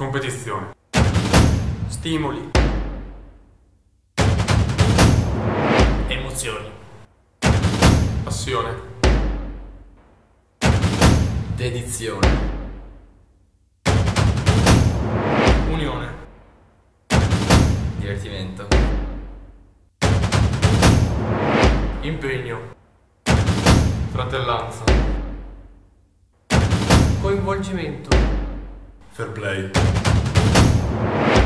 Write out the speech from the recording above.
Competizione. Stimoli. Emozioni. Passione. Dedizione. Unione. Divertimento. Impegno. Fratellanza. Coinvolgimento. Fair play.